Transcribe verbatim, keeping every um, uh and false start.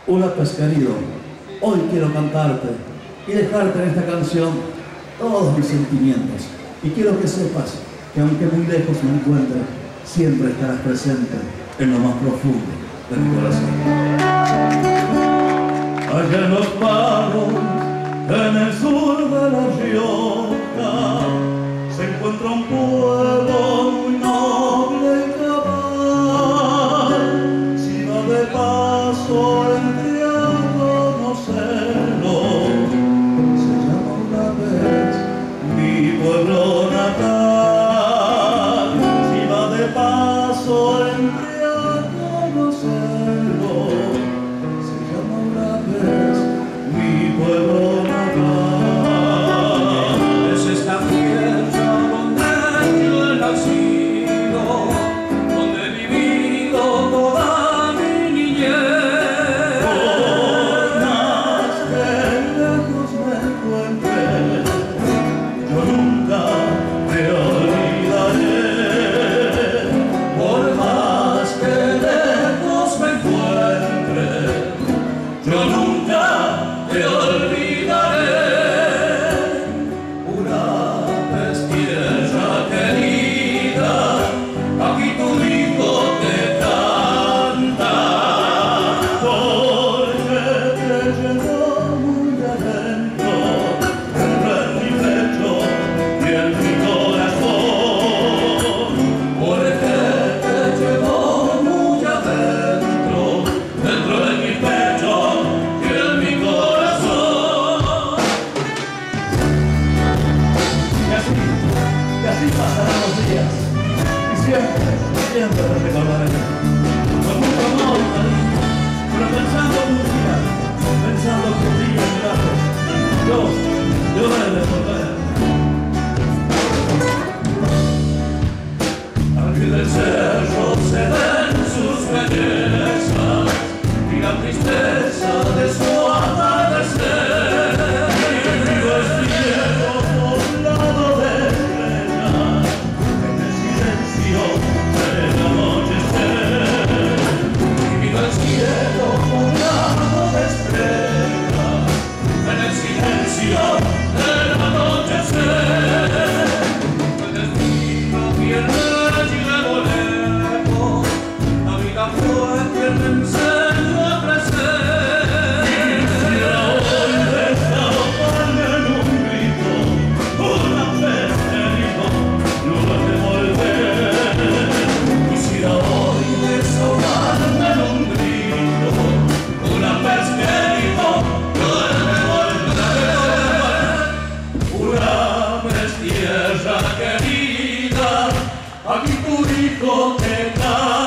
Una pues querido, hoy quiero cantarte y dejarte en esta canción todos mis sentimientos. Y quiero que sepas que aunque muy lejos me encuentre, siempre estarás presente en lo más profundo de mi corazón. Allá en los pagos, en el sur de La Rioja, se encuentra un pueblo muy noble y cabal. Si va de paso entre a conocerlo, se llama una vez mi pueblo natal. Si va de paso entre a conocerlo, se llama una vez mi pueblo natal. Es esta tierra donde yo he nacido, donde he vivido toda mi niñez. Por más que lejos me encuentre, yo nunca te olvidaré. Por más que lejos me encuentre, yo nunca te olvidaré. Una vez tierra querida, aquí tu hijo te canta. Porque te llevo muy adentro, dentro en mi pecho y en mi corazón. Porque te llevo muy adentro, dentro de mi pecho y en mi corazón. Y así, y así pasarán los días, y siempre, siempre te recordaré. Con mucho amor y cariño, pero pensando en un día, pensando que un día llegaste, yo, yo he de volver. Aquí del cerro se ven sus bellezas y la tristeza de su atardecer. El río es cielo poblado de estrellas, en el silencio del anochecer. Vivido el cielo poblado de estrellas, en el silencio del anochecer. El destino pierde y luego lejos, la vida fue quien me enseñó a crecer. Quisiera hoy desahogarme en un grito, una vez querido, lugar de volver. Quisiera hoy desahogarme en un grito, una vez querido, lugar de volver. Una vez tierra querida, aquí tu hijo te canta.